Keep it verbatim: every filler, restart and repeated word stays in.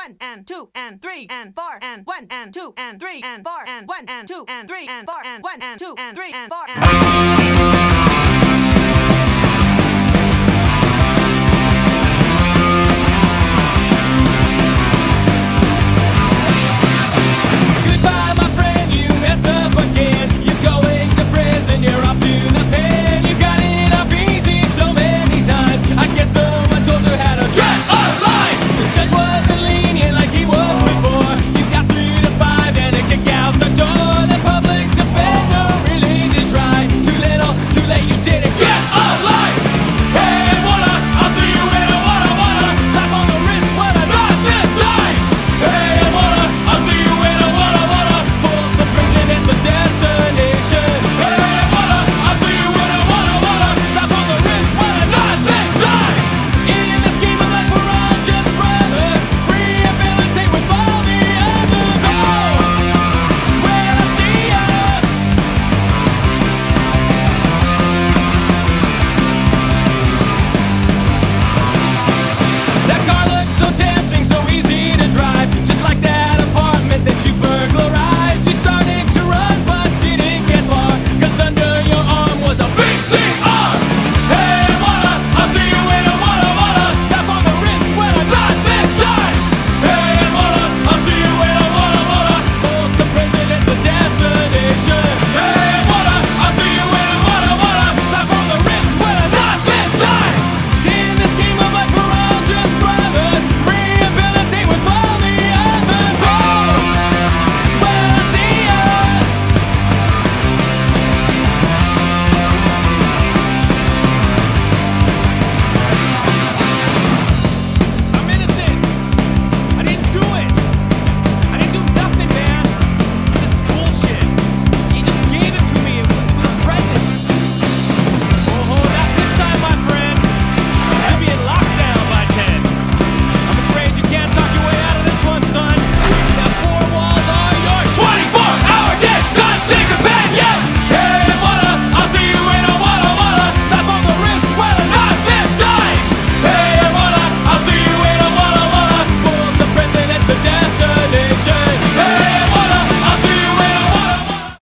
one and two and three and four and one and two and three and four and one and two and three and four and one and two and three and four and